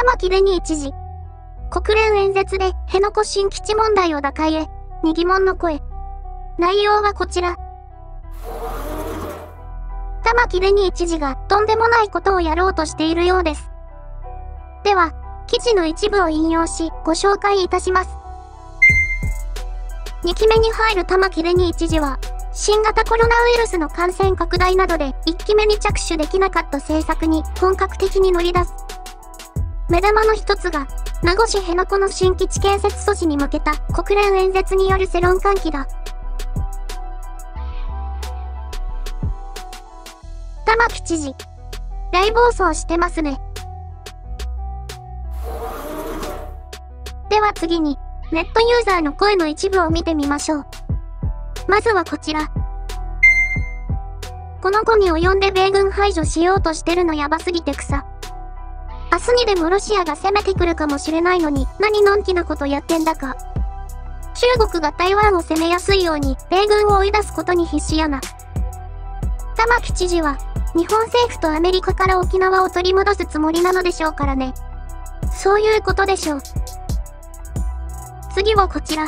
玉城デニー知事。国連演説で辺野古新基地問題を打開へ、に疑問の声。内容はこちら。玉城デニー知事がとんでもないことをやろうとしているようです。では、記事の一部を引用し、ご紹介いたします。2期目に入る玉城デニー知事は、新型コロナウイルスの感染拡大などで1期目に着手できなかった政策に本格的に乗り出す。目玉の一つが、名護市辺野古の新基地建設阻止に向けた国連演説による世論喚起だ。玉城知事。大暴走してますね。では次に、ネットユーザーの声の一部を見てみましょう。まずはこちら。この後に及んで米軍排除しようとしてるのやばすぎて草。明日にでもロシアが攻めてくるかもしれないのに何のんきなことやってんだか。中国が台湾を攻めやすいように米軍を追い出すことに必死やな。玉城知事は日本政府とアメリカから沖縄を取り戻すつもりなのでしょうからね。そういうことでしょう。次はこちら。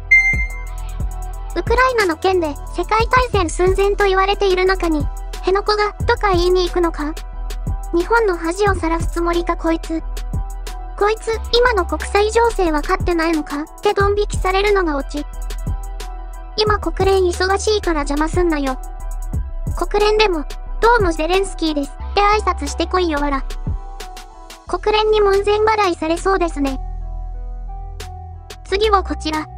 ウクライナの件で世界大戦寸前と言われている中に、辺野古がとか言いに行くのか？日本の恥をさらすつもりかこいつ。こいつ、今の国際情勢わかってないのかってドン引きされるのがオチ。今国連忙しいから邪魔すんなよ。国連でも、どうもゼレンスキーですって挨拶してこいよわら。国連に門前払いされそうですね。次はこちら。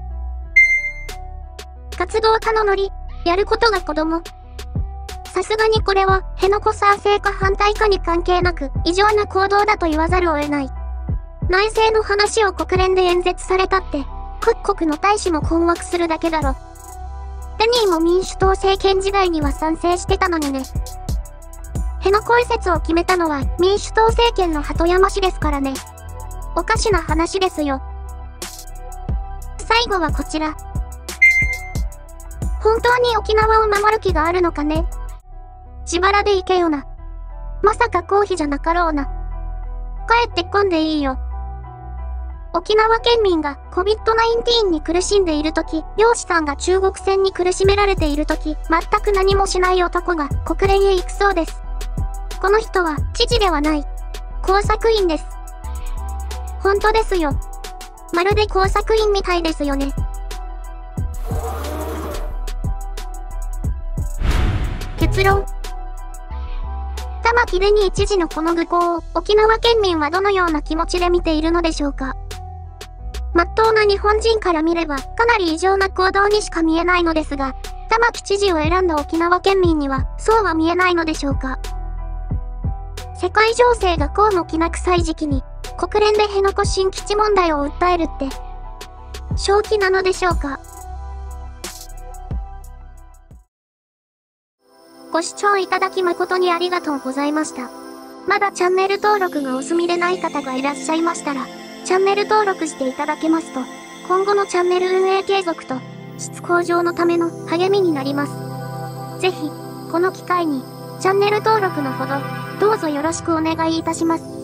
活動家のノリ、やることが子供。さすがにこれは、辺野古賛成か反対かに関係なく、異常な行動だと言わざるを得ない。内政の話を国連で演説されたって、各国の大使も困惑するだけだろ。デニーも民主党政権時代には賛成してたのにね。辺野古移設を決めたのは民主党政権の鳩山氏ですからね。おかしな話ですよ。最後はこちら。本当に沖縄を守る気があるのかね。自腹で行けよな。まさか公費じゃなかろうな。帰ってこんでいいよ。沖縄県民が COVID-19 に苦しんでいるとき、漁師さんが中国船に苦しめられているとき、全く何もしない男が国連へ行くそうです。この人は知事ではない。工作員です。本当ですよ。まるで工作員みたいですよね。結論。玉城デニー知事のこの愚行を沖縄県民はどのような気持ちで見ているのでしょうか。真っ当な日本人から見ればかなり異常な行動にしか見えないのですが、玉城知事を選んだ沖縄県民にはそうは見えないのでしょうか。世界情勢がこうもきな臭い時期に国連で辺野古新基地問題を訴えるって正気なのでしょうか。ご視聴いただき誠にありがとうございました。まだチャンネル登録がお済みでない方がいらっしゃいましたら、チャンネル登録していただけますと、今後のチャンネル運営継続と質向上のための励みになります。ぜひ、この機会にチャンネル登録のほど、どうぞよろしくお願いいたします。